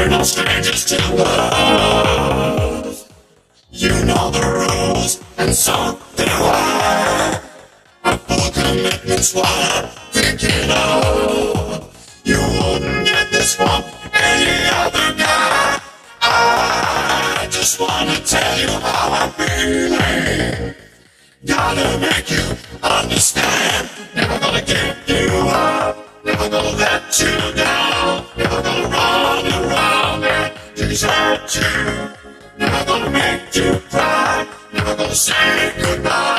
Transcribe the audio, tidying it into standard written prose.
we're no strangers to love. You know the rules, and so do I. A full commitment's what I'm thinking of. You wouldn't get this from any other guy. I just wanna tell you how I'm feeling. Gotta make you understand. Never gonna give you up. Never gonna let you down. Never gonna run around and desert you. Never gonna make you cry. Never gonna say goodbye.